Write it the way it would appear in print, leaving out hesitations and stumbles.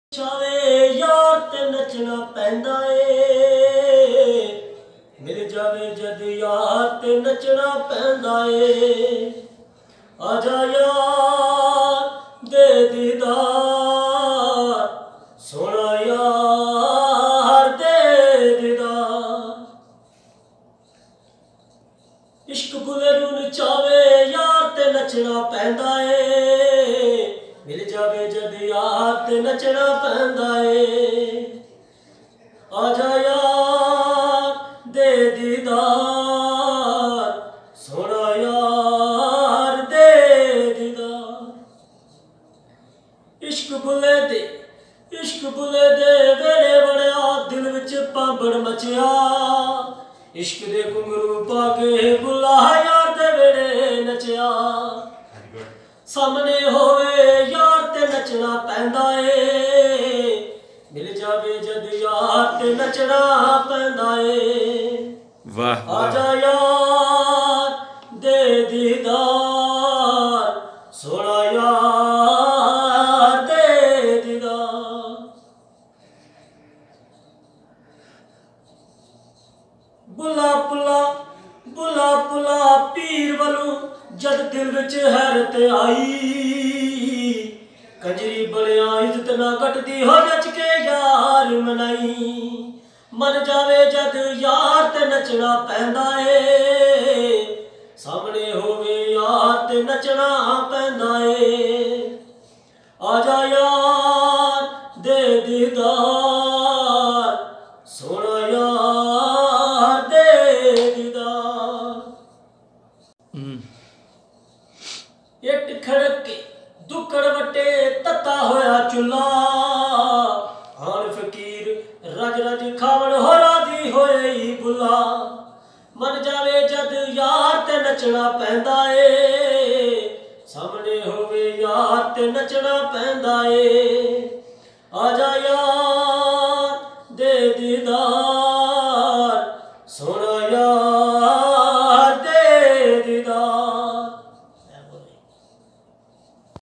ਚਾਵੇ ਯਾਰ ਤੇ ਨੱਚਣਾ ਪੈਂਦਾ ਏ, ਮਿਲ ਜਾਵੇ ਜਦ ਯਾਰ ਤੇ ਨੱਚਣਾ ਪੈਂਦਾ ਏ। ਆਜਾ ਯਾਰ ਦੇ ਦੀਦਾਰ, ਸੋਹਣਾ ਯਾਰ ਦੇ ਦੀਦਾਰ। इश्क बुले नूं नचावे यार ते नचना पैंदा ए, मिल जावे जद यार ते नचना पैंदा ए। आजा यार दे दीदार, सोहना यार दे दीदार। इश्क बुले दे वेड़े बड़िया, दिल विच पांबड़ मचिया। इश्क दे घुंघरू पा के बुला यार दे वेड़े नचिया। सामने होवे यार ते नचना पैंदा ए, मिल जावे जद यार ते नचना पैंदा ए। वाह आजा यार दे दीदार, सोहना यार दे दीदार। बुला पुला पीर वालों जद दिल विच हैरत आई। कंजरी बलिया इज्जत ना घटदी हो नच के यार मनाई। मन जावे जद यार ते नचना पैंदा ए, सामने होवे यार ते नचना पैंदा ए। आजा यार दे दीदार, सोहना यार दे दीदार। इट खड़के दुक्कड़ वटे तत्ता होया चुल्ला। हान फकीर रज रज खावण हो राजी होए बुला। मन जावे जद यार ते नचना पैंदा ए, सामने होवे यार ते नचना पैंदा ए। आजा यार दे दीदार, सोहना